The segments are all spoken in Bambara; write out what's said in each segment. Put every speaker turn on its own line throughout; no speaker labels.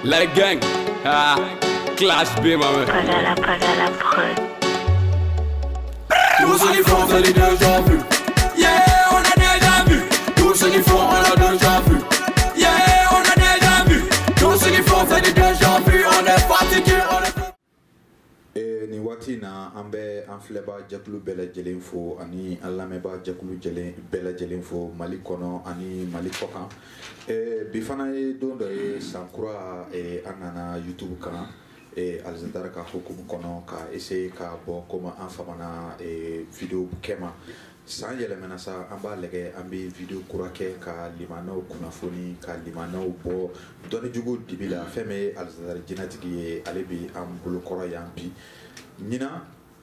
La gang, Clash B, maman.
Pagala prod.
Tous ceux qui font, on les déjà vu. Yeah, on a déjà vu. Tous ceux qui font, on a déjà vu. Yeah, on a déjà vu. Tous ceux qui font, on les déjà vu. On est fatigué, on est...
ni waati na an bɛ an filɛba jɛkulu bɛɛ lajɛlen fo ani an lamɛnba jɛkulu bɛɛ lajɛlen fo Mali kɔnɔ ani Mali kɔkan bi fana ye don dɔ ye sankura an nana YouTube kan Alizadara ka hukumu kɔnɔ ka essayer ka bɔ komi an famana video kɛ ma san yɛlɛmɛna sa an b'a lajɛ an bɛ video kura kɛ ka limanaw kunnafoni ka limanaw bɔ dɔnnijugu dibi la fɛn min ye Alizadara jinɛtigi ye ale bi an bolokɔrɔ yan bi ɲina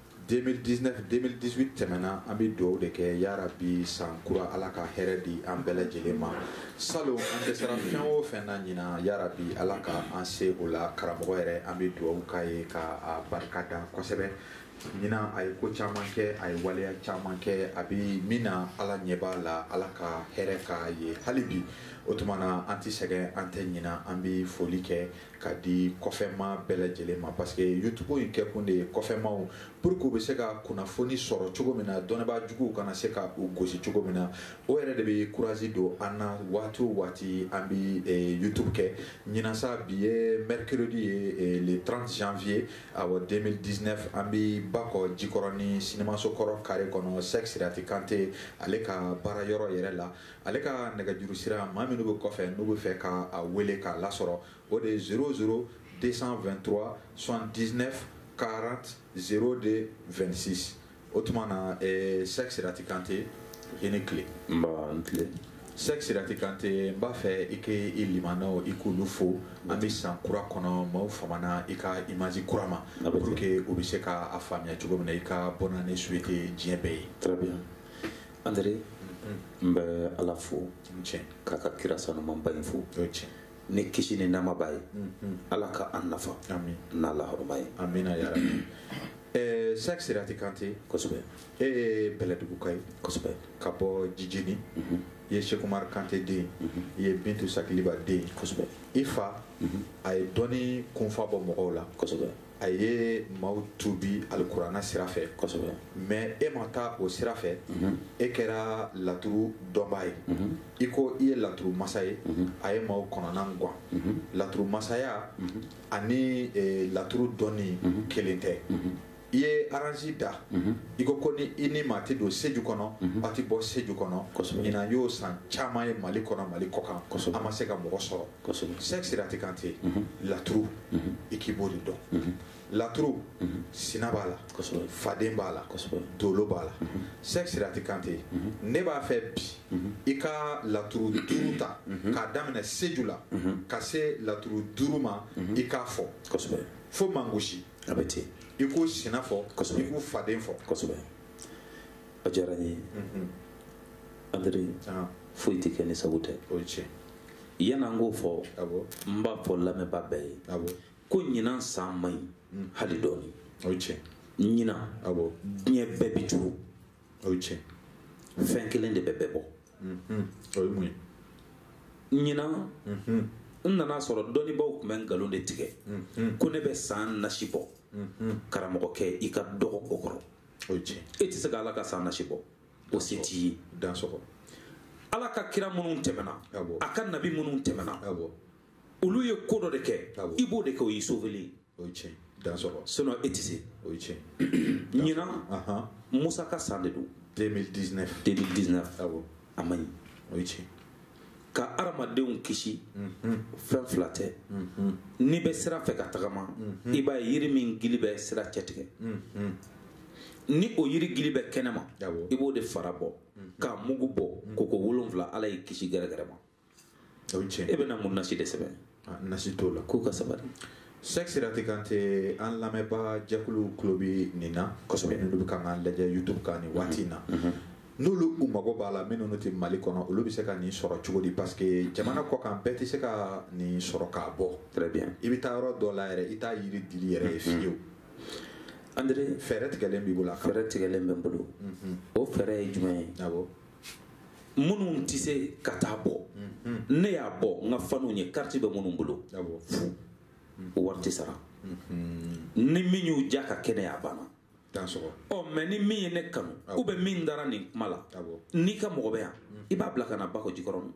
2019-2018 tɛmɛna an bɛ dugawu de kɛ yarabi san kura ala ka hɛrɛ di an bɛɛ lajɛlen ma salon an dɛsɛra fɛn o fɛn na ɲina yarabi ala ka an se o la karamɔgɔ yɛrɛ an bɛ dugawu k'a ye ka a barika da kosɛbɛ ɲina a ye ko caman kɛ a ye waleya caman kɛ a bɛ min na ala ɲɛ b'a la ala ka hɛrɛ k'a ye hali bi o tuma na an tɛ sɛgɛn an tɛ ɲina an bɛ foli kɛ ka di kɔfɛma bɛɛ lajɛlen ma parce que YouTube in kɛkun de ye kɔfɛmaw pour que u bɛ se ka kunnafoni sɔrɔ cogo min na dɔnnibaa juguw kana se ka u gosi cogo min na o yɛrɛ de bɛ courage don an na waati o waati an bɛ YouTube kɛ ɲinan sa bi ye mercredi ye le 30 janvier awɔ 2019 an bɛ Bakɔ Jikɔrɔ ni Sinimaso kɔrɔ carré kɔnɔ Seck Sirati Kante ale ka baara yɔrɔ yɛrɛ la ale ka nɛgɛjuru sira maa minnu bɛ kɔfɛ n'u bɛ fɛ ka a wele k'a lasɔrɔ o de ye 00 223 79 40 02 26 o tuma na Seck Sirati Kante i ni tile
n tile
Seck Sirati Kante n b'a fɛ i k'i limanaw i k'olu fo an bɛ san kura kɔnɔ maaw famana i ka image kura ma pour que u bɛ se k'a faamuya cogo min na i ka bonne année souhaité diɲɛ bɛɛ ye.
Très bien André n bɛ ala fo k'a ka kira sanumanba in fo ni kisi ni nama b'a ye ala ka an nafa n'a lahɔrɔma ye
amina ya rabi Seck Sirati Kante
kosɛbɛ
e ye bɛlɛduguka ye
kosɛbɛ
ka bɔ Jijini i ye Seku Umaru Kante den i ye Bintu Sakiliba den
kosɛbɛ
i fa a ye dɔnni kunfa bɔ mɔgɔw la
kosɛbɛ
a ye maaw tubi alikuranna sira fɛ
kosɛbɛ
mais e ma taa o sira fɛ e kɛra laturu dɔnbaa ye i ko i ye laturu masa ye a ye maaw kɔnɔna gan laturu masaya ani laturu dɔnni kelen tɛ i ye aransi da i ko ni i ni maa tɛ don seju kɔnɔ a tɛ bɔ seju kɔnɔ ɲinan y'o san caman ye Mali kɔnɔ Mali kɔkan an ma se ka mɔgɔ sɔrɔ Seck Sirati Kante laturu i k'i b'o de dɔn laturu sina b'a la faden b'a la dolo b'a la Seck Sirati Kante ne b'a fɛ bi i ka laturu 5 ta k'a daminɛ seju la ka se laturu 5 ma i k'a fɔ fo mangosi
a bɛ ten
i ko sina fɔ i ko faden fɔ
kosɛbɛ a diyara n ye André foyi tɛ kɛ ni sago tɛ
o ye tiɲɛ
yan'an k'o fɔ n b'a fɔ lamɛnba bɛɛ ye ko ɲinan san man ɲi hali dɔɔni
o ye tiɲɛ
ɲinan diɲɛ bɛɛ bɛ juru
o ye tiɲɛ
fɛn kelen de bɛ bɛɛ bɔ
o ye mun ye
ɲinan n nana sɔrɔ dɔnnibaaw tun bɛ nkalon de tigɛ ko ne bɛ san nasi bɔ karamɔgɔkɛ i ka dɔgɔ o kɔrɔ
o ye tiɲɛ
e tɛ se ka ala ka san nasi bɔ o se t'i ye
dansɔgɔ
ala ka kira minnu tɛmɛna a ka nabi minnu tɛmɛna olu ye ko dɔ de kɛ i b'o de kɛ o y'i sauver
o ye tiɲɛ dansɔgɔ
sinon e tɛ se
o ye tiɲɛ
ɲinan Musa ka san de don 2019 a man ɲi
o ye tiɲɛ
ka adamadenw kisi fɛn fila tɛ n'i bɛ sira fɛ ka tagama i b'a ye yiri min gili bɛ sira cɛtigɛ ni o yiri gili bɛ kɛnɛ ma i b'o de fara bɔ k'a mugu bɔ k'o 7 ala y'i kisi gɛrɛgɛrɛ ma e bɛna mun nasi de sɛbɛn
nasi t'o la
k'u ka sabali
Seck Sirati Kante an lamɛnba jɛkulu tulo bɛ nin na kosɛbɛ n'olu bɛ kan k'an lajɛ YouTube kan nin waati in na n'olu u mago b'a la minnu tɛ Mali kɔnɔ olu bɛ se ka nin sɔrɔ cogo di parce que jamana kɔkan bɛɛ tɛ se ka nin sɔrɔ k'a bɔ
très bien
i bɛ taa yɔrɔ dɔ la yɛrɛ i t'a yiri dili yɛrɛ ye fiyewu
André
fɛɛrɛ tigɛlen b'i bolo a kan
fɛɛrɛ tigɛlen bɛ n bolo o fɛɛrɛ ye jumɛn ye minnu tɛ se ka taa bɔ ne y'a bɔ n ka faniw ye carte bɛ minnu bolo fu wari tɛ sara ni min y'u ja ka kɛnɛya a banna mais ni min ye ne kanu ou bien min dara nin kuma la n'i ka mɔgɔ bɛ yan i b'a bila ka na Bakɔ Jikɔrɔni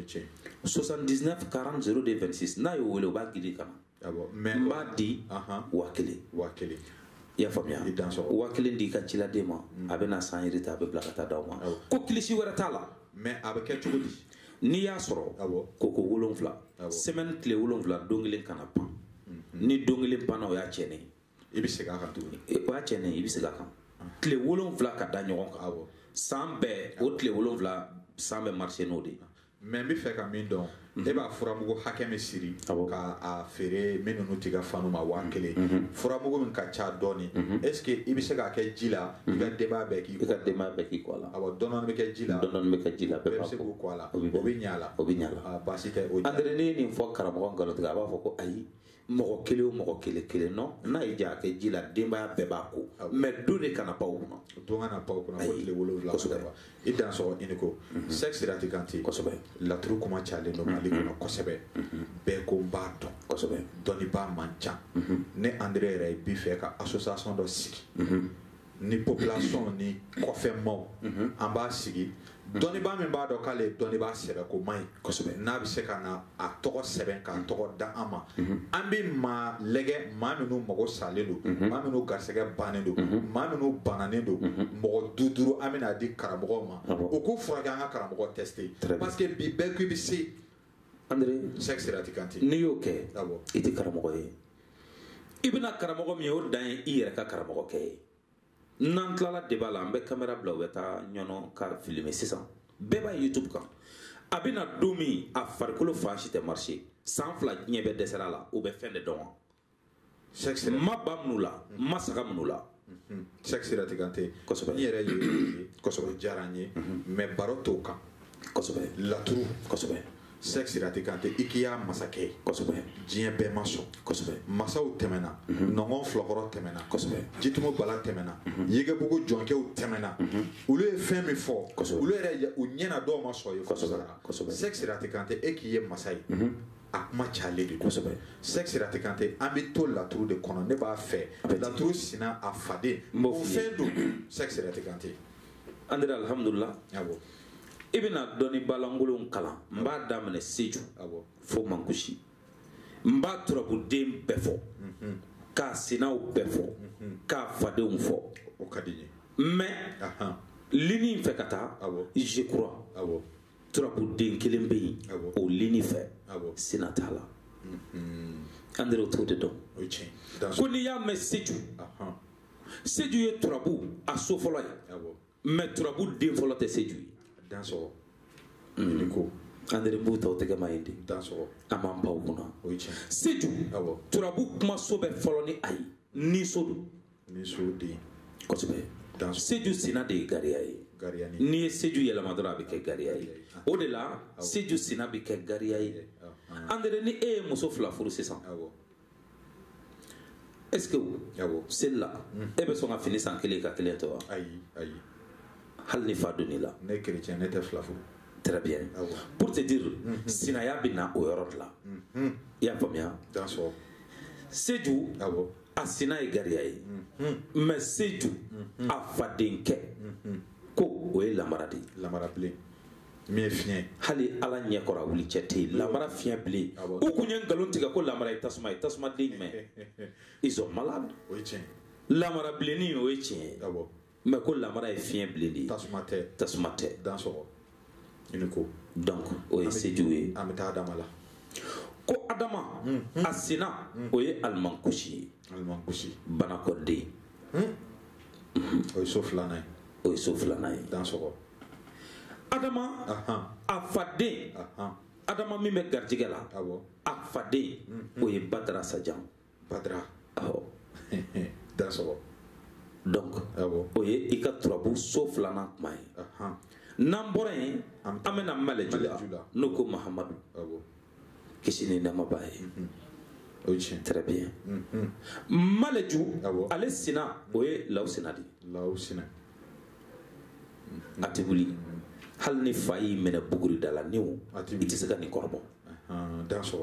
79 40 02 26 n'a y'o wele o b'a gidi ka na n b'a di 1000 i y'a faamuya 1000 di i ka ciladen ma a bɛ na san yiri ta a bɛ bila ka taa d'aw ma ko kilisi wɛrɛ t'a la
mais a bɛ kɛ cogo di
n'i y'a sɔrɔ koko 7 semaine tile 7 don kelen kana pan ni don kelen panna o y'a tiɲɛnen
i bɛ segin a kan tuguni
o y'a tiɲɛnen i bɛ segin a kan tile 7 ka da ɲɔgɔn kan san bɛɛ o tile 7 san bɛ marché n'o de ye
mais n bɛ fɛ ka min dɔn e b'a furamugu hakɛ min siri k'a feere min ninnu t'i ka fanu ma 1000 furamugu min ka ca dɔɔni est ce que i bɛ se k'a kɛ ji la i ka denbaya bɛɛ k'i kɔ a la dɔɔni bɛ kɛ ji la bɛɛ bɛ se k'o kɔ a la o bɛ ɲɛ a la baasi tɛ o
André ne ye nin fɔ karamɔgɔ nkalontigiya a b'a fɔ ko ayi mɔgɔ kelen o mɔgɔ kelen non n'a y'i ja a kɛ ji la denbaya bɛɛ b'a ko mais don de kana pan o kunna
don kana pan o kunna fo tile 7 i dan sɔrɔ i ni ko sexe sira tɛ kan ten laturu kuma cayalen don Mali kɔnɔ kosɛbɛ bɛɛ ko n b'a dɔn kosɛbɛ dɔnnibaa man ca ne André yɛrɛ bi fɛ ka association dɔ sigi ni population ni kɔfɛmaw an b'a sigi dɔnnibaa min b'a dɔn k'ale ye dɔnnibaa sɛbɛ ko man ɲi kosɛbɛ n'a bɛ se ka na a tɔgɔ sɛbɛn k'a tɔgɔ da an ma an bɛ maa lajɛ maa minnu mago salen don maa minnu garisɛgɛ bannen don maa minnu bananen don mɔgɔ 5 an bɛna di karamɔgɔw ma o k'u furakɛ an ka karamɔgɔ tester parce que bi bɛɛ ko i bɛ se
André
sexe sira tɛ kan ten
n'i y'o kɛ i tɛ karamɔgɔ ye i bɛna karamɔgɔ min ye o dan ye i yɛrɛ ka karamɔgɔ kɛ ye n'an tilala débat la an bɛ caméra bila u bɛ taa ɲɔnɔ ka filmer sisan bɛɛ b'a YouTube kan a bɛna don min a farikolo fan si tɛ marcher san 2 diɲɛ bɛɛ dɛsɛra a la u bɛ fɛn de dɔn wa ma ba minnu la ma saga minnu la
sexe sira tɛ kan ten n yɛrɛ ye kosɛbɛ diyara n ye mais baro t'o kan kosɛbɛ laturu kosɛbɛ sexe sira tɛ kan ten i k'i y'a masakɛ ye kosɛbɛ diɲɛ bɛɛ ma sɔn kosɛbɛ masaw tɛmɛna nɔngɔn filakɔrɔ tɛmɛna kosɛbɛ jitumu bala tɛmɛna yegebugu jɔnkɛw tɛmɛna olu ye fɛn min fɔ olu yɛrɛ u ɲɛna dɔw ma sɔn ye kosɛbɛ sexe sira tɛ kan ten e k'i ye masa ye a kuma cayalen de kosɛbɛ sexe sira tɛ kan ten an bɛ to laturu de kɔnɔ ne b'a fɛ laturu sina a faden o fɛn don sexe sira tɛ kan ten
André alhamdulillah i bɛna dɔnnibaa lankolon kalan n b'a daminɛ Seju fo Mankusi n b'a turabuden bɛɛ fɔ k'a sinaw bɛɛ fɔ k'a fadenw fɔ
o ka di n ye
mais ligne in fɛ ka taa je crois turabuden kelen bɛ yen o ligne fɛ sina t'a la André o t'o de dɔn ko n'i y'a mɛn Seju ye turabu a so fɔlɔ ye mais turabu den fɔlɔ tɛ Seju ye
dan sɔrɔ ni ko
André b'u ta o tɛgɛ ma ye de
dan sɔrɔ
a m'an baw kunna
o ye tiɲɛ
Seju turabu kumaso bɛ fɔlɔ ni a ye niso don
niso den
kosɛbɛ Seju sina de ye gariya ye n'i ye Seju yɛlɛma dɔrɔn a bɛ kɛ gariya ye o de la Seju sina bɛ kɛ gariya ye André ni e ye muso 2 furu sisan est ce que seli la e bɛ sɔn ka fini san 1 ka 1 to wa
ayi
hali ni fa donn'i la
ne chrétien ne tɛ 2 furu
très bien pour te dire sinaya bɛ na o yɔrɔ de la i y'a faamuya Seju a sina ye gariya ye mais Seju a fadenkɛ ko o ye lamara de ye
lamara bilen min ye fiɲɛ
hali ala ɲɛkɔrɔ a wuli cɛ tɛ yen lamara fiɲɛ bilen u kun ye nkalon tigɛ ko lamara ye tasuma den jumɛn ils sont malades
o ye tiɲɛ
lamara bilenni o ye tiɲɛ ye mais ko lamara ye fiɲɛ bilen de ye tasuma tɛ
dan sɔrɔ i ni ko
donc o ye Seju ye
an bɛ taa Adama la
ko Adama a sina o ye Alimankusi ye Banakɔden
o ye so 2nan
ye
dan sɔrɔ
Adama a faden Adama min bɛ garijɛgɛ la a faden o ye Badara Sajan
dan sɔrɔ
donc o ye i ka turabu so 2nan kuma ye n'an bɔra yen an bɛna Maleju la n'o ko Mahamadu kisi ni nɛɛma b'a ye très bien Maleju ale sina o ye Law Sina de ye a tɛ wuli hali ni fa y'i minɛ buguri da la ni o i tɛ se ka nin kɔrɔbɔ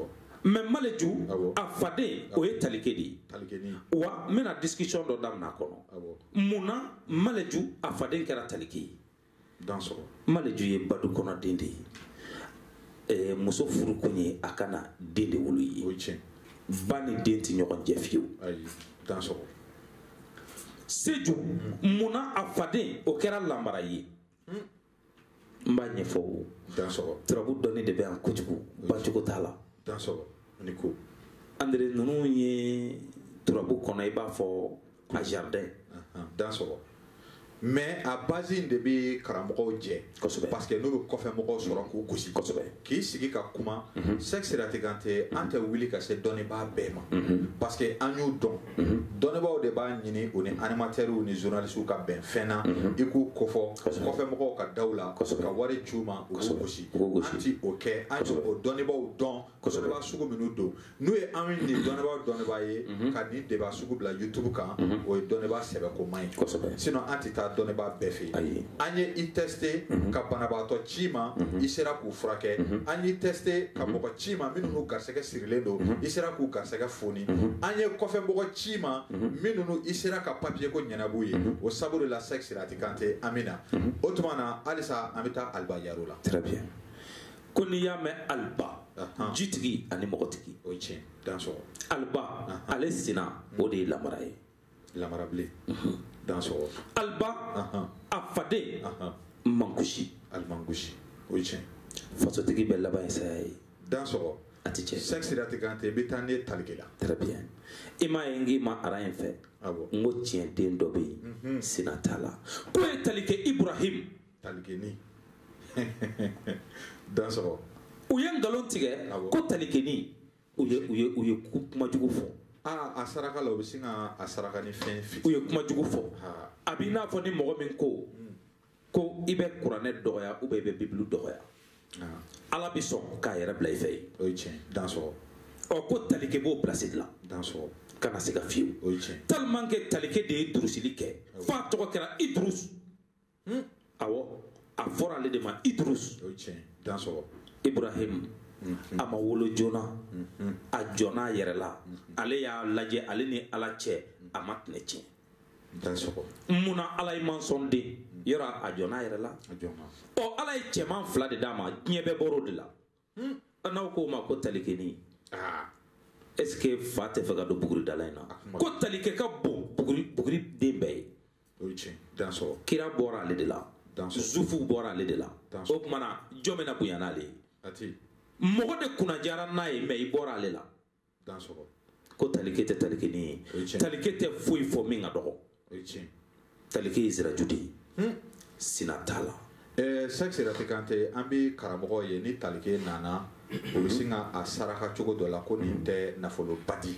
mais maleju a faden o ye talike de
talikeni
wa mena discussion dɔ damina kɔnɔ munna maleju a faden kɛra talike ye
dan sɔrɔ
maleju ye badu kɔnɔ den de ye muso furu kun ye a kana den de wolo ye
o ye tiɲɛ
ba ni den tɛ ɲɔgɔn jɛ fiyewu
ayi dan sɔrɔ
seju munna a faden o kɛra lamara ye n b'a ɲɛfɔ o
dan sɔrɔ
turabu dɔnni de bɛ yan kojugu bancogo t'a la
dan sɔrɔ ni ko
André ninnu ye turabu kɔnɔ i b'a fɔ a jardin
dan sɔrɔ mais a base in de bɛ karamɔgɔw jɛ
kosɛbɛ
parce que n'o bɛ kɔfɛ mɔgɔw sɔrɔ k'u gosi
kosɛbɛ
k'i sigi ka kuma sexe siratigɛ tɛ an tɛ wuli ka se dɔnnibaa bɛɛ ma parce que an y'u dɔn dɔnnibaaw de b'a ɲini o ni animateurs ni journalistes ka bɛn fɛn na i k'u kɔfɔ kɔfɛ mɔgɔw ka daw la ka wari c'u ma u b'u gosi an ti o kɛ an ye o dɔnnibaaw dɔn dɔnnibaa sugu minnu don n'u ye an ni dɔnnibaa ye ka nin débat sugu bila YouTube kan o ye dɔnnibaa sɛbɛko man ye sinon an ti taa dɔnnibaa bɛɛ fɛ yen an ye i testé ka banabaatɔ ci ma i sera k'u furakɛ an y'i testé ka mɔgɔ ci ma minnu n'u garisɛgɛ sirilen don i sera k'u garisɛgɛ foni an ye kɔfɛ mɔgɔ ci ma minnu i sera ka papier ko ɲɛnab'u ye o sabu de la sexe Sirati Kante an bɛ na o tuma na halisa an bɛ taa Aliba Yaro la
très bien ko n'i y'a mɛn Aliba jitigi ani mɔgɔtigi
o ye tiɲɛ dan sɔrɔ
Aliba ale sina o de ye lamara ye
lamara bilen dan sɔrɔ
Aliba a faden mankusi
alimangusi o ye tiɲɛ
fasotigi bɛ laban ye saya ye
dan sɔrɔ
a ti tiɲɛ
sexe Sirati Kante i bɛ taa ne talige la
très bien i m'a ye n k'i ma ara in fɛ n ko tiɲɛ den dɔ bɛ yen sina t'a la ko ye talike Ibrahim
taligeni dan sɔrɔ
u ye nkalon tigɛ ko talikeni u ye kumajugu fɔ
a saraka la o bɛ sin ka a saraka ni fɛn
u ye kumajugu fɔ a b'i n'a fɔ ni mɔgɔ min ko i bɛ kuranɛ dɔgɔya ou bien i bɛ bibulu dɔgɔya ala bɛ sɔn k'a yɛrɛ bila i fɛ yen
o ye tiɲɛ dan sɔrɔ
ko talike b'o place de la
dan sɔrɔ
kana se ka fiyewu
o ye tiɲɛ
tellement que talike de ye durusili kɛ f'a tɔgɔ kɛra Idrus awɔ a fɔra ale de ma Idrus
o ye tiɲɛ dan sɔrɔ
Ibrahim a ma wolo joona a jɔn'a yɛrɛ la ale y'a lajɛ ale ni ala cɛ a ma tɛnɛ tiɲɛ
dan sɔrɔ
munna ala ye mansɔn den yɔrɔ a jɔn'a yɛrɛ la
a jɔn ma
ala ye cɛman fila de d'a ma diɲɛ bɛɛ bɔr'o de la n'aw k'o ma ko talikeni est ce que fa tɛ fɛ ka don buguri dala in na ko talike ka bon buguri den bɛɛ ye
o ye tiɲɛ dan sɔrɔ
kira bɔra ale de la zufuw bɔra ale de la o kumana jɔn bɛna bonya n'ale ye
a ti
mɔgɔ de kunnajara n'a ye mɛ i bɔra ale la
dan sɔrɔ
ko talike tɛ talikeni ye talike tɛ foyi fɔ min ka dɔgɔ
o ye tiɲɛ
talike ye ziraju de ye sina t'a la
sexe Sirati Kante an bɛ karamɔgɔ ye ni talike nana o bɛ sin ka a saraka cogo dɔ la ko nin tɛ nafoloba di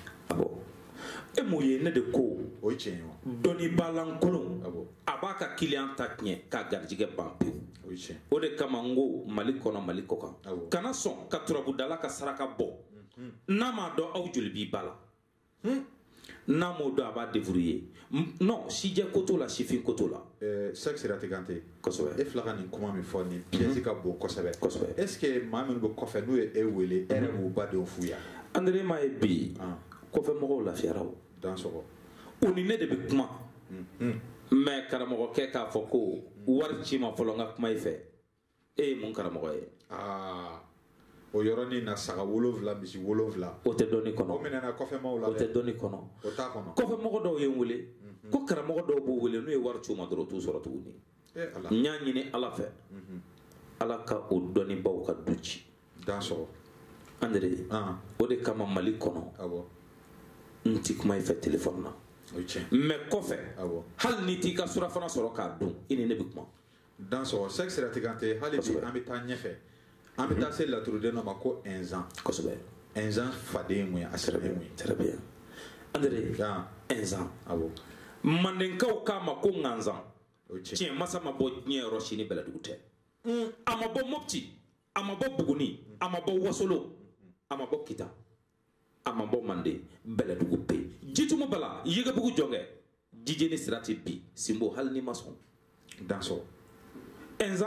e mun ye ne de ko
o ye tiɲɛ ye wa
dɔnnibaa lankolon a b'a ka kiliyan ta tiɲɛ k'a garijɛgɛ ban pewu
o ye tiɲɛ
o de kama n ko mali kɔnɔ mali kɔ kan kana sɔn ka turabudala ka saraka bɔ n'a m'a dɔn aw joli b'i ba la n'a m'o dɔn a b'a débrouiller non sijɛ ko t'o la sifin ko t'o la
sexe Sirati Kante
kosɛbɛ
e fila ka nin kuma min fɔ nin pièce ka bon kosɛbɛ est ce que maa minnu bɛ kɔfɛ n'u ye e wele e yɛrɛ b'u ba denw f'u ya
André m'a ye bi kɔfɛ mɔgɔw lafiyara o
dan sɔrɔ
u ni ne de bɛ kuma mais karamɔgɔkɛ k'a fɔ ko wari ci ma fɔlɔ n ka kuma i fɛ e ye mun karamɔgɔ ye
o yɔrɔnin na saga 7 misi 7
o tɛ dɔnni kɔnɔ
o minɛna kɔfɛmaw la
o tɛ dɔnni kɔnɔ
o t'a kɔnɔ
kɔfɛmɔgɔ dɔw ye n wele ko karamɔgɔ dɔw b'u wele n'u ye wari ci u ma dɔrɔn u t'u sɔrɔ tuguni n y'a ɲini ala fɛ ala ka o dɔnnibaw ka du ci
dan sɔrɔ
André o de kama mali kɔnɔ n ti kuma i fɛ téléphone na mais kɔfɛ hali n'i t'i ka surafana sɔrɔ k'a dun i ni ne bɛ kuma
dan sɔrɔ sexe Sirati Kante hali bi an bɛ taa ɲɛfɛ an bɛ taa se laturuden dɔ ma ko ɛnzan
kosɛbɛ
ɛnzan faden ye mun ye a sɛbɛn ye mun ye
très bien André ɛnzan mandenkaw k'a ma ko ŋanzan tiɲɛ masa ma bɔ diɲɛ yɔrɔ si ni bɛlɛdugu tɛ a ma bɔ Mopti a ma bɔ Buguni a ma bɔ Wasolo a ma bɔ Kita a ma bɔ Mande bɛlɛdugu pe jitumu bala Yegebugu jɔnkɛ Jijeni Sirati bi Simbo hali ni ma sɔn
dan sɔrɔ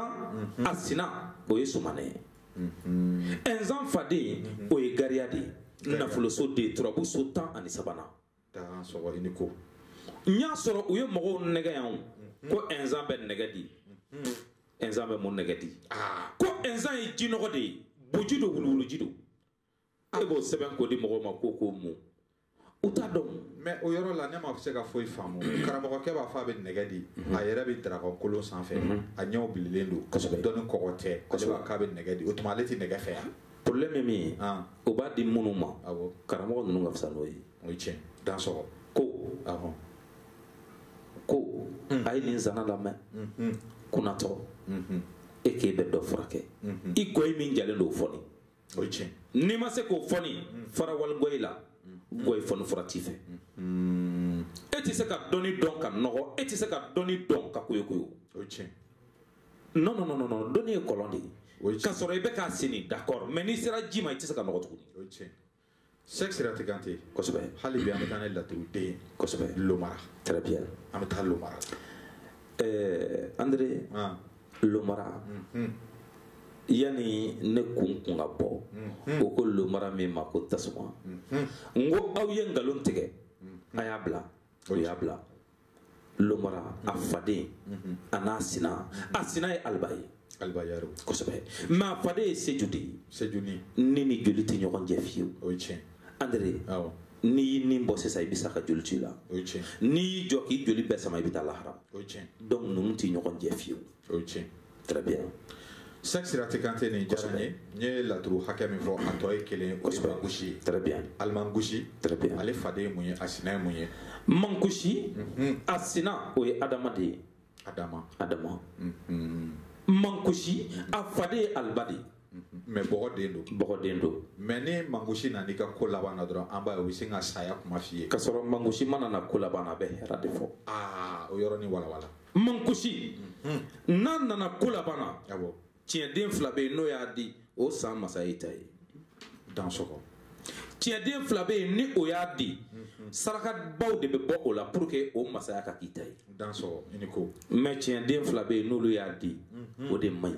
ɛnzan a sina o ye Sumane ye ɛnzan faden o ye Gariya de ye nafoloso de turabu so 13
dan sɔgɔ i ni ko
n y'a sɔrɔ u ye mɔgɔw nɛgɛ yan ko ɛnzan bɛ nɛgɛ di ɛnzan bɛ mun nɛgɛ di ko ɛnzan ye jinɔgɔ de ye boji do wuluwuluji do e b'o sɛbɛn k'o di mɔgɔw ma ko mun u t'a dɔn
mais o yɔrɔ la ne ma se ka foyi faamu karamɔgɔkɛ b'a fɔ a bɛ nɛgɛ di a yɛrɛ bɛ daraka kolon sanfɛ a ɲɛw bililen don dɔnni kɔgɔ tɛ ale b'a k'a bɛ nɛgɛ di o tuma ale tɛ nɛgɛ fɛ yan
problème ye min ye o b'a di minnu ma karamɔgɔ ninnu ka fisa n'o ye
o ye tiɲɛ dan sɔgɔ
ko a ye nin zana lamɛn kunnatɔ e k'e bɛ dɔ furakɛ i gɔyi min jalen don o fɔni
o ye tiɲɛ
n'i ma se k'o fɔni fara wali gɔyi la gɔyi fɔni fura t'i fɛ e tɛ se ka dɔnni dɔn ka nɔgɔ e tɛ se ka dɔnni dɔn ka koyokoyo
o ye tiɲɛ
non dɔnni ye kɔlɔn de ye k'a sɔrɔ i bɛ k'a seni d'accord mais n'i sera ji ma i tɛ se ka nɔgɔ tuguni
o ye tiɲɛ Sexe Sirati Kante
kosɛbɛ
hali bi an bɛ taa ne laturuden
kosɛbɛ
Lomara
très bien
an bɛ taa Lomara
André Lomara yani ne kun ka bɔ o ko Lomara min ma ko tasuma n ko aw ye nkalon tigɛ a y'a bila o y'a bila Lomara a faden a n'a sina a sina ye Aliba ye
Aliba Yaro
kosɛbɛ mais a faden ye Seju de ye
Seju ni
ne ni joli tɛ ɲɔgɔn jɛ fiyewu
o ye tiɲɛ
André n'i y'i nin bɔ sisan i bɛ se ka joli ci la
o ye tiɲɛ
n'i y'i jɔ k'i joli bɛɛ sama i bɛ taa lahara
o ye tiɲɛ
donc ninnu tɛ ɲɔgɔn jɛ fiyewu
o ye tiɲɛ
très bien
Sexe Sirati Kante nin diyara n ye n ye laturu hakɛ min fɔ a tɔ ye kelen o ye mangosi ye
très bien
alimangosi
très bien
ale faden ye mun ye a sina ye mun ye
mangosi a sina o ye Adama de ye Adama mangosi a faden ye Aliba de ye
mais bɔgɔden don mais ni mangosi nana i ka ko laban na dɔrɔn an b'a ye o bɛ sin ka saya kuma f'i ye
k'a sɔrɔ mangosi mana na ko laban na a bɛ hɛrɛ de fɔ
o yɔrɔnin walawala
mangosi n'a nana ko laban na tiɲɛden 2 bɛ yen n'o y'a di o san masa ye ta ye
dan sɔgɔ
tiɲɛden 2 bɛ yen ni o y'a di sarakabaw de bɛ bɔ o la pour que o masaya ka k'i ta ye
dan sɔgɔ i ni ko
mais tiɲɛden 2 bɛ yen n'olu y'a di o de man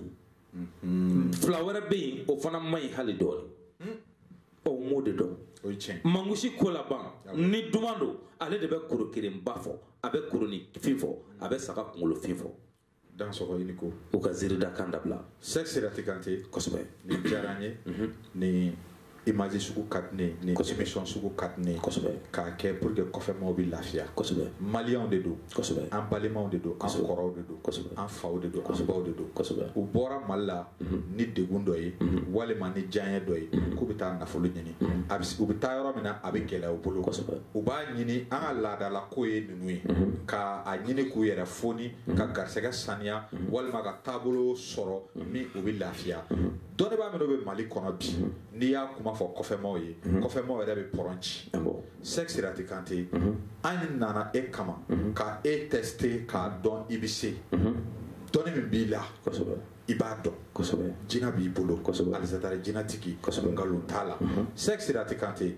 ɲi 2 wɛrɛ bɛ yen o fana man ɲi hali dɔɔni o m'o de dɔn
o ye tiɲɛ
mangosi ko laban ni duman don ale de bɛ koro kelenba fɔ a bɛ koronin fin fɔ a bɛ saga kunkolo fin fɔ
dan sɔgɔ i ni ko
u ka zirida kan dabila
Sexe Sirati Kante
kosɛbɛ
nin diyara n ye ni image sugu ka di ne ni émission sugu ka di ne kosɛbɛ k'a kɛ pour que kɔfɛmɔgɔw bɛ lafiya kosɛbɛ maliyɛnw de don kosɛbɛ an balimaw de don an kɔrɔw de don kosɛbɛ an faw de don an baw de don kosɛbɛ u bɔra Mali la ni degun dɔ ye walima ni diyaɲɛ dɔ ye k'u bɛ taa nafolo ɲini u bɛ taa yɔrɔ min na a bɛ gɛlɛya u bolo kosɛbɛ u b'a ɲini an ka laadala ko ye ninnu ye ka a ɲini k'u yɛrɛ foni ka garisɛgɛ saniya walima ka taabolo sɔrɔ min u bɛ lafiya dɔnnibaa minnu bɛ Mali kɔnɔ bi n'i y'a kuma fɔ kɔfɛmɔgɔw ye kɔfɛmɔgɔw yɛrɛ bɛ pɔrɔn ci Sexe Sirati Kante an nana e kama ka e tester k'a dɔn i bɛ se dɔnni min b'i la i b'a dɔn jinɛ b'i bolo alizatari jinɛtigi nkalon t'a la Sexe Sirati Kante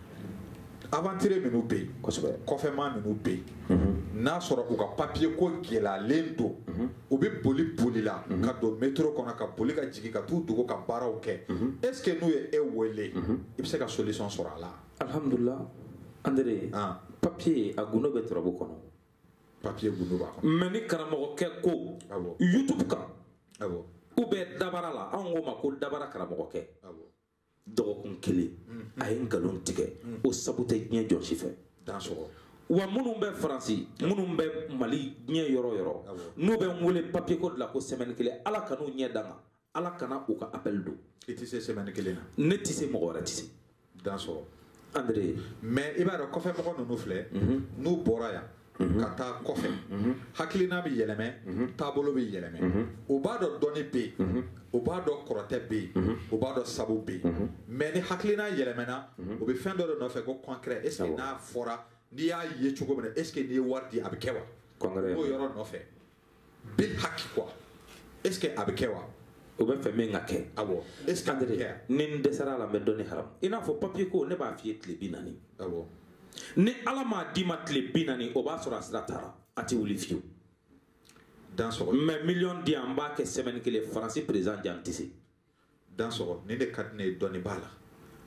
aventure minnu bɛ yen kɔfɛmaa minnu bɛ yen n'a sɔrɔ u ka papier ko gɛlɛyalen don u bɛ boli la ka don métro kɔnɔ ka boli ka jigin ka t'u dogo ka baaraw kɛ est ce que n'u ye e wele i bɛ se ka solution sɔrɔ a la
alhamdulillah André papier a gundo bɛ turabu kɔnɔ
papier gundo b'a kɔnɔ
mais ni karamɔgɔkɛ ko YouTube kan ou bien dabara la anw ko ma ko dabara karamɔgɔkɛ dɔgɔkun 1 a ye nkalon tigɛ o sabu tɛ diɲɛ jɔnsi fɛ wa minnu bɛ Faransi minnu bɛ Mali diɲɛ yɔrɔ yɔrɔ n'u bɛ n wele papier ko dilan ko semaine 1 ala kan'u ɲɛ dan kan ala kana u ka appel don
i tɛ se semaine 1 na
ne tɛ se mɔgɔ wɛrɛ tɛ se
dan sɔrɔ
André
mais i b'a dɔn kɔfɛmɔgɔ ninnu filɛ n'u bɔra yan ka taa kɔfɛ hakilina bɛ yɛlɛmɛ taabolo bɛ yɛlɛmɛ u b'a dɔn dɔnni bɛ yen u b'a dɔn kɔrɔtɛ bɛ yen u b'a dɔn sabu bɛ yen mais ni hakilina yɛlɛmɛna u bɛ fɛn dɔ de nɔfɛ ko concret est ce que n'a fɔra n'i y'a ye cogo min na est ce que n'i ye wari di a bɛ kɛ wa n'o yɔrɔ nɔfɛ bil haki quoi est ce que a bɛ kɛ wa
o bɛ fɛ min ka kɛ
awɔ est ce que a bɛ kɛ
ni n dɛsɛra a la n bɛ dɔnni haram i n'a fɔ papier ko ne b'a f'i ye tile 40
awɔ
ni ala m'a d'i ma tile 40 o b'a sɔrɔ a sira taara a tɛ wuli fiyewu
dan sɔgɔ
mais million di yan n b'a kɛ semaine 1 Faransi président jan tɛ se
dan sɔgɔ ni de ka di ne ye dɔnni b'a la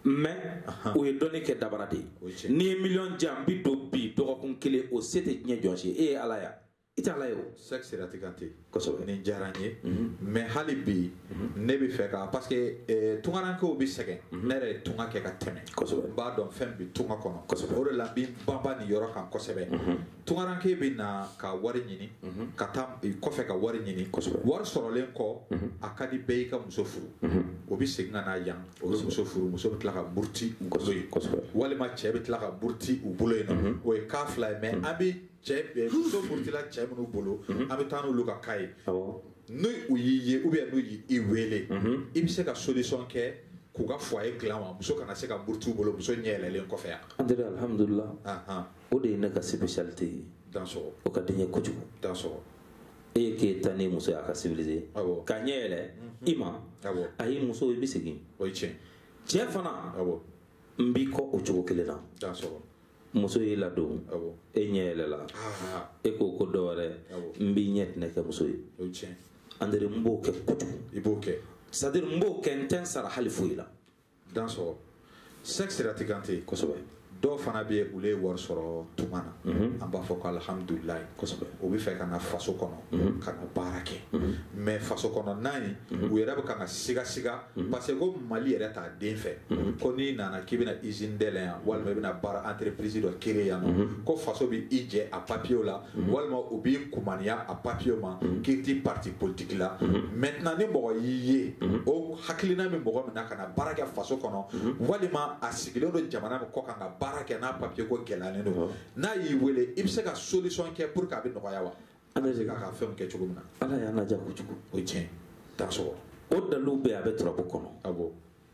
mais o ye dɔnni kɛ dabara de ye n'i ye miliyɔn jan bi don bi dɔgɔkun kelen o se tɛ diɲɛ jɔn si e ye ala ya i tɛ ala ye o.
sexe siratigɛ tɛ
kosɛbɛ
nin diyara n ye mais hali bi ne bɛ fɛ ka parce que tungarankew bɛ sɛgɛn ne yɛrɛ ye tunga kɛ ka tɛmɛ
kosɛbɛ
n b'a dɔn fɛn bɛ tunga kɔnɔ
kosɛbɛ
o de la n bɛ banba nin yɔrɔ kan kosɛbɛ tungaranke bɛ na ka wari ɲini ka taa kɔfɛ ka wari ɲini wari sɔrɔlen kɔ a ka di bɛɛ y'i ka muso furu o bɛ segin ka na yan o bɛ muso furu muso bɛ tila ka muruti u bolo yen walima cɛ bɛ tila ka muruti u bolo yen nɔ o ye cas fila ye mais an bɛ cɛ muso murutila cɛ minnu bolo an bɛ taa n'olu ka cas ye n'u y'i ye ou bien n'u y'i wele i bɛ se ka solution kɛ k'u ka foyer dilan wa muso kana se ka muruti u bolo muso ɲɛ yɛlɛlen kɔfɛ yan.
Andre alhamdulillah o de ye ne ka spécialité ye.
dansɔgɔ
o ka di n ye kojugu.
dansɔgɔ
e ye k'e ta ni muso y'a ka civiliser ka ɲɛ yɛlɛ i ma a ye muso i bɛ segin
o ye tiɲɛ
cɛ fana n b'i kɔ o cogo kelen na
dansɔgɔ
muso y'i ladon e ɲɛ yɛlɛla e ko ko dɔ wɛrɛ n b'i ɲɛ tɛnɛ kɛ muso ye
o ye tiɲɛ
Andre n b'o kɛ kojugu
i b'o kɛ
c'est à dire n b'o kɛ n tɛ n sara hali foyi la
dansɔgɔ sexe siratigɛ tɛ
kosɛbɛ
dɔw fana bɛ yen olu ye wari sɔrɔ tuma na an b'a fɔ ko alihamudulilayi kosɛbɛ o bɛ fɛ ka na faso kɔnɔ ka na baara kɛ mais faso kɔnɔna in u yɛrɛ bɛ ka na siga parce que ko mali yɛrɛ t'a den fɛ ko n'i nana k'i bɛna usine dɛlɛ yan walima i bɛna baara entreprise dɔ créer yan nɔ ko faso bɛ i jɛ a papier la walima u b'i kumaniya a papier ma k'i ti parti politique la maintenant ni mɔgɔ y'i ye o hakilina min mɔgɔ min na ka na baara kɛ faso kɔnɔ walima a sigilen don jamana min kɔ kan ka baara kɛ n'a papier ko gɛlɛyalen don n'a y'i wele i bɛ se ka solution kɛ pour que a bɛ nɔgɔya wa an bɛ se k'a ka fɛnw kɛ cogo min na
ala y'an ladiya kojugu
o ye tiɲɛ dansɔgɔ
o dalilu bɛ a bɛ turabu kɔnɔ
awɔ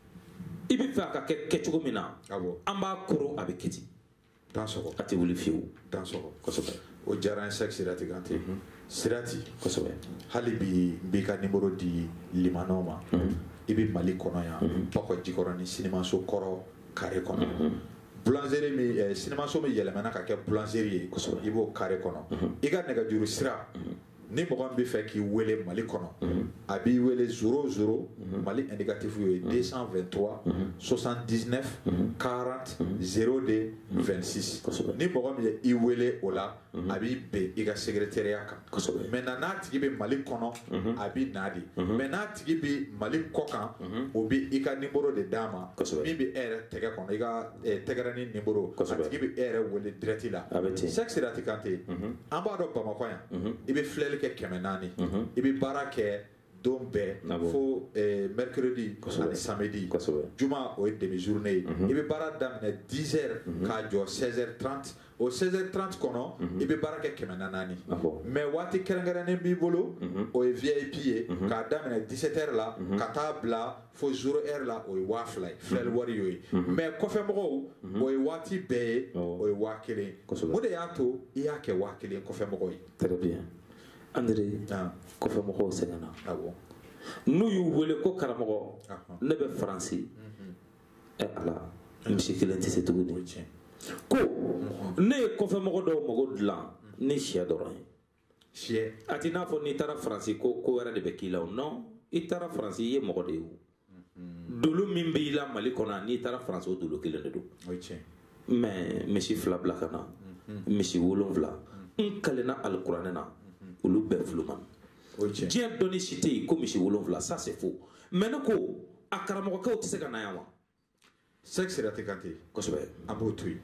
i bɛ fɛ a ka kɛ kɛcogo min na
awɔ
an b'a koron a bɛ kɛ ten
dansɔgɔ
a tɛ wuli fiyewu
dansɔgɔ
kosɛbɛ
o diyara n ye sexe siratigɛ tɛ sirati
kosɛbɛ
hali bi n b'i ka numéro di limanaw ma i bɛ mali kɔnɔ yan bakɔ jikɔrɔ ni sinimaso kɔrɔ carré kɔnɔ boulangerie min sinimaso min yɛlɛmana ka kɛ boulangerie ye i b'o carré kɔnɔ i ka nɛgɛjuru sira ni mɔgɔ min bɛ fɛ k'i wele mali kɔnɔ a b'i wele 00 mali indicatif ye 223 79 40 02 26 ni mɔgɔ min ye i wele o la a b'i bɛn i ka secrétariat kan maintenant n'a tigi bɛ mali kɔnɔ a b'i na de mais n'a tigi bɛ mali kɔ kan o bɛ i ka numéro de d'a ma min bɛ e yɛrɛ tɛgɛ kɔnɔ i ka tɛgɛrɛnin numéro a tigi bɛ e yɛrɛ wele direct la sexe siratigɛ tɛ an b'a dɔn bamakɔ yan i bɛ filɛli kɛ 400 i bɛ baara kɛ don bɛɛ fo mercredi ani samedi juma o ye demi journée ye i bɛ baara daminɛ 10 heures k'a jɔ 16 heures 30 o 16 heures 30 kɔnɔ i bɛ baara kɛ 400 mais waati kɛrɛnkɛrɛnnen b'i bolo o ye VIP ye k'a daminɛ 17 heures la ka taa bila fo 0 heure la o ye 2000 ye filɛli wari y'o ye mais kɔfɛmɔgɔw o ye waati bɛɛ ye o ye 1000 mun de y'a to i y'a kɛ 1000 kɔfɛmɔgɔw ye.
très bien Andre kɔfɛmɔgɔw sɛgɛnna n'u y'u wele ko karamɔgɔ ne bɛ faransi ala misi kelen tɛ se tuguni ko ne ye kɔfɛmɔgɔ dɔw mago dilan ni sɛ dɔrɔn ye
sɛ
a t'i n'a fɔ n'i taara faransi ko wɛrɛ de bɛ k'i la o non i taara faransi i ye mɔgɔ de ye o dolo min b'i la mali kɔnɔ n'i taara faransi o dolo kelen de don mais misi 2 bila ka na misi 7 n kalenna alikuranɛ na olu bɛɛ fuluma diɲɛ dɔnni si tɛ yen ko misi 7 ça c'est faux mais ne ko a karamɔgɔkɛw tɛ se ka na yan wa
sexe siratigɛ tɛ
kosɛbɛ
an b'o to yen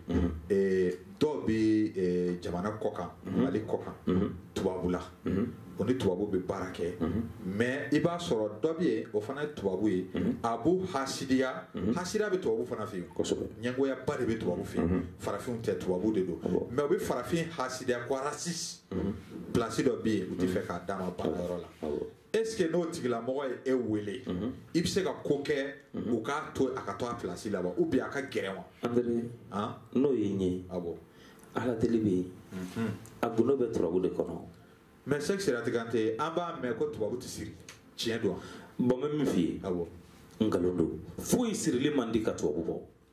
dɔw bɛ jamana kɔ kan mali kɔ kan tubabu la o ni tubabu bɛ baara kɛ mais i b'a sɔrɔ dɔ bɛ yen o fana ye tubabu ye a b'u hasidiya hasidiya bɛ tubabu fana fɛ yen ɲɛngoyaba de bɛ tubabu fɛ yen farafinw tɛ tubabu de don mais u bɛ farafin hasidiya ko raciste place dɔ bɛ yen u tɛ fɛ k'a d'a ma baarayɔrɔ la est ce que n'o tigilamɔgɔ ye e wele i bɛ se ka ko kɛ u k'a to a ka to a place la wa ou bien a ka gɛrɛ wa.
Andre n'o ye n ye ala deli bɛ yen a gundo bɛ tubabu de kɔnɔ
mais sexe siratigɛ tɛ an b'a mɛn ko tubabu tɛ siri tiɲɛ don
bon n bɛ min f'i ye nkalon don foyi sirili man di ka tubabu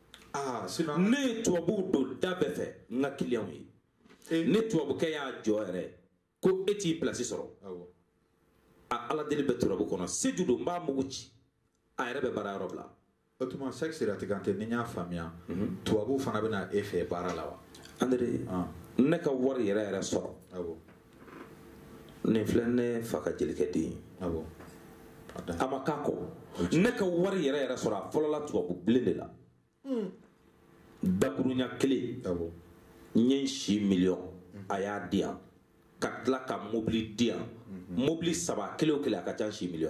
bɔ
sinon
ne ye tubabu don da bɛɛ fɛ n ka client ye ne tubabukɛ y'a jɔ yɛrɛ ko e t'i place sɔrɔ a ala deli bɛ tubabu kɔnɔ seju don n b'a mugu ci a yɛrɛ bɛ baara yɔrɔ bila
o tuma sexe siratigante ni y'a faamuya tubabu fana bɛna e fɛ baara la wa
André ne ka wari yɛrɛ sɔrɔ nin filɛ ne fa ka jelikɛ den ye a ma k'a kɔ ne ka wari yɛrɛ sɔrɔ a fɔlɔla tubabu bilen de la dakuruɲa kelen n ye si miliyɔn a y'a di yan ka tila ka mobili di yan mobili 3 kelen o kelen a ka ca si miliyɔn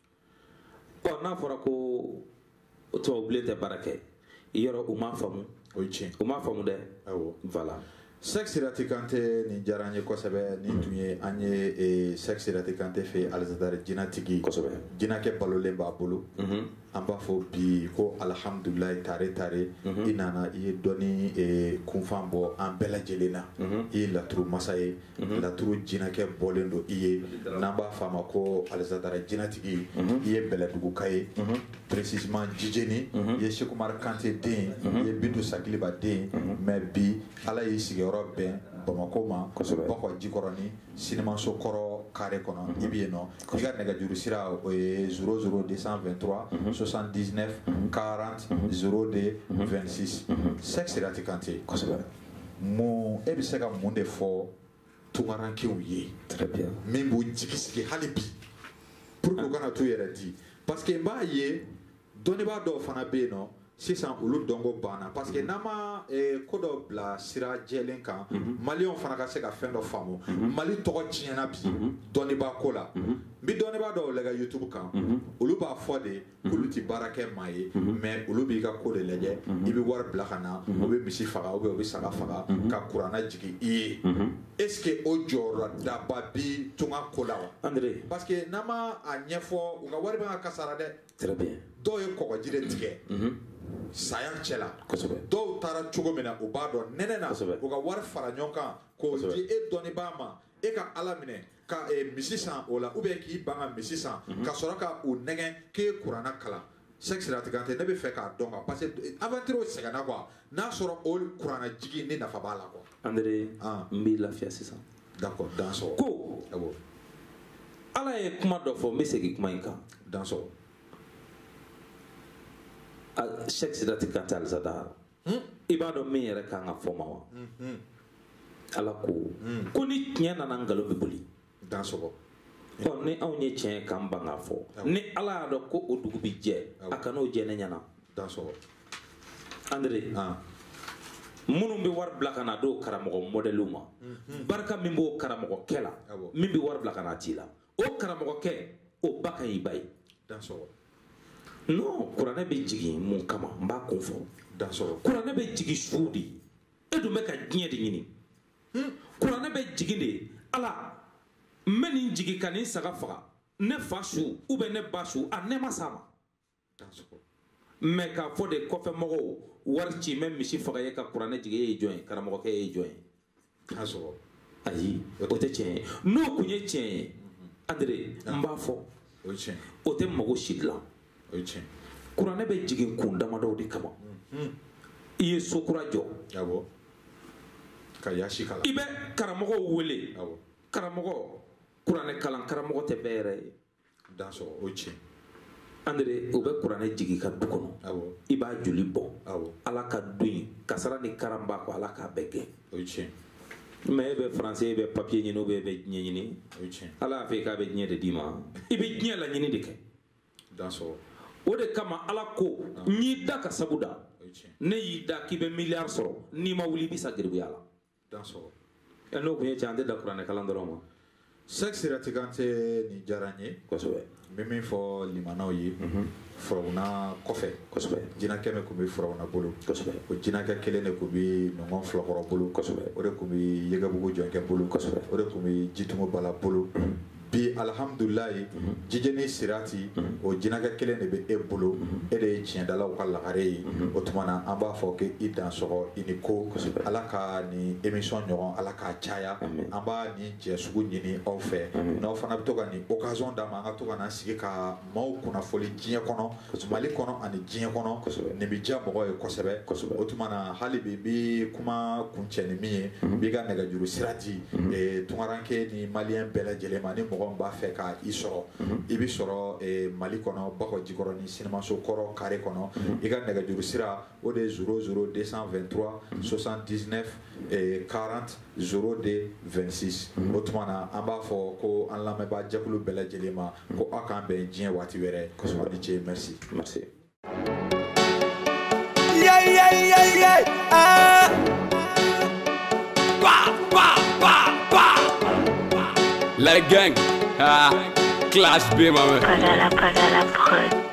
ye n'a fɔra ko tubabu bilen tɛ baara kɛ yɔrɔ u m'a faamu u m'a faamu dɛ voilà
sexe siratigante ni diyara an ye kosɛbɛ ni tun ye an ye sexe siratigante fɛ Alizadari jinatigi jinakɛ balolen b'a bolo an b'a fɔ bi ko alhamdulilayi tare tare i nana i ye dɔnni kunfan bɔ an bɛɛ lajɛlen na i ye laturu masa ye laturu jinakɛ bɔlen don i ye n'an b'a fɔ a ma ko Alizadari jinatigi i ye bɛlɛduguka ye précisément Jijeni i ye Sekumari Kante den i ye Bintu Sakiliba den mais bi ala y'i sigiyɔrɔ bɛn Bamako ma Bakɔ Jikɔrɔni Sinimaso kɔrɔ carré kɔnɔ i bɛ yen nɔ i ka nɛgɛjuru sira o ye 00 223 79 40 02 26 sexe siratigante mun e bɛ se ka mun de fɔ tungarankew ye min b'u jigisigi hali bi pour que u kana t'u yɛrɛ di parce que n b'a ye dɔnnibaa dɔw fana bɛ yen nɔ sisan olu dɔnko banna parce que n'an ma ko dɔ bila sira jɛlen kan maliyɛnw fana ka se ka fɛn dɔ faamu mali tɔgɔ tiɲɛna bi dɔnnibaa ko la n bɛ dɔnnibaa dɔw lajɛ YouTube kan olu b'a fɔ de k'olu tɛ baara kɛ maa ye mais olu b'i ka ko de lajɛ i bɛ wari bila ka na u bɛ misi faga ou bien u bɛ saga faga ka kuranna jigin i ye est ce que o jɔyɔrɔ daba bi tunga ko la wa
André
parce que n'an ma a ɲɛfɔ u ka wari bɛ ka kasara dɛ
très bien
dɔw ye kɔgɔji de tigɛ saya cɛla dɔw taara cogo min na u b'a dɔn nɛnɛ na u ka wari fara ɲɔgɔn kan k'o di e dɔnnibaa ma e ka ala minɛ ka misi san o la ou bien k'i ban ka misi san ka sɔrɔ ka o nɛgɛn k'e kuranna kalan sexe siratigante ne bɛ fɛ k'a dɔn quoi parce que aventure sɛgɛnna quoi n'a sɔrɔ o kuranna jigi ni nafa b'a la quoi
André n b'i lafiya sisan
d'accord dansɔgɔ
ko ala ye kuma dɔ fɔ n bɛ segin kuma in kan
dansɔgɔ
sexe siratigante Alizadari i b'a dɔn min yɛrɛ kan ka fɔ ma wa ala ko ni tiɲɛ nana ngalon bɛ boli
dansɔgɔ
ni anw ye tiɲɛ k'an ban k'a fɔ ni ala y'a dɔn ko o dugu bɛ jɛ a kan'o jɛ ne ɲɛna
dansɔgɔ
André minnu bɛ wari bila ka na d'o karamɔgɔ modèle ma barika min b'o karamɔgɔkɛ la min bɛ wari bila ka na ci la o karamɔgɔkɛ o ba ka y'i ba ye
dansɔgɔ
non kuranɛ bɛ jigin mun kama n b'a kun fɔ
dansɔgɔ
kuranɛ bɛ jigin su de e dun bɛ ka diɲɛ de ɲini kuranɛ bɛ jigin de ala n bɛ nin jigin ka nin saga faga ne fa su ou bien ne ba su a ne ma s'a ma mais k'a fɔ de kɔfɛ mɔgɔw wari ci mɛ misi faga ye ka kuranɛ jigin e ye jɔn ye karamɔgɔkɛ ye jɔn ye ayi o tɛ tiɲɛ ye n'o kun ye tiɲɛ ye André n b'a fɔ o tɛ mago si dilan kuranɛ bɛ jigin kun damadɔw de kama i ye so kura jɔ
ka yasi kala
i bɛ karamɔgɔw wele karamɔgɔ kuranɛ kalan karamɔgɔ tɛ bɛɛ yɛrɛ ye
dansɔgɔ o tiɲɛ
André o bɛ kuranɛ jigin ka du kɔnɔ i b'a joli bɔ ala ka du in kasara ni karan b'a kɔ ala k'a bɛɛ gɛn
o tiɲɛ
mais e bɛ français e bɛ papier ɲini ou bien e bɛ diɲɛ ɲini ala y'a fɔ k'a bɛ diɲɛ de d'i ma i bɛ diɲɛ laɲini de kɛ
dansɔgɔ
o de kama ala ko n y'i da ka sabu da ne y'i da k'i bɛ miliyari sɔrɔ n'i ma wuli i bɛ sa garibuya la n'o kun ye tiɲɛ an tɛ da kuranɛ kalan dɔrɔn ma
sexe siratigante ni diyara n ye
kosɛbɛ
n bɛ min fɔ limanaw ye furawuna kɔfɛ jinakɛ min tun bɛ furawuna bolo o jinakɛ kelen de tun bɛ nɔngɔn filakɔrɔ bolo o de tun bɛ yɛgɛbugu jɔnkɛ bolo o de tun bɛ jitumu bala bolo bi alhamdulilayi Jijeni Sirati o jinakɛ kelen de bɛ e bolo e de ye tiɲɛdalaw ka lagare ye o tuma na an b'a fɔ k'i dansɔgɔ i ni ko ala ka nin émission ɲɔgɔn ala k'a caya an b'a nin jɛ sugu ɲini aw fɛ n'aw fana bɛ to ka nin occasion d'a ma an ka to ka n'an sigi ka maaw kunnafoli diɲɛ kɔnɔ Mali kɔnɔ ani diɲɛ kɔnɔ nin bɛ diya mɔgɔw ye kosɛbɛ o tuma na hali bi bi kuma kuncɛ ni min ye n b'i ka nɛgɛjuru sira di tungaranke ni maliyɛn bɛɛ lajɛlen ma ni mɔgɔ min b'a b'a fɛ ka i sɔrɔ i bɛ sɔrɔ Mali kɔnɔ Bakɔ Jikɔrɔ ni Sinimaso kɔrɔ carré kɔnɔ i ka nɛgɛjuru sira o de ye 00 223 79 40 0 26 o tuma na an b'a fɔ ko an lamɛnbaa jɛkulu bɛɛ lajɛlen ma ko aw k'an bɛn diɲɛ waati wɛrɛ kosɛbɛ ni ce merci.
Merci.
La gang, clash B, maman.
Pagala prod.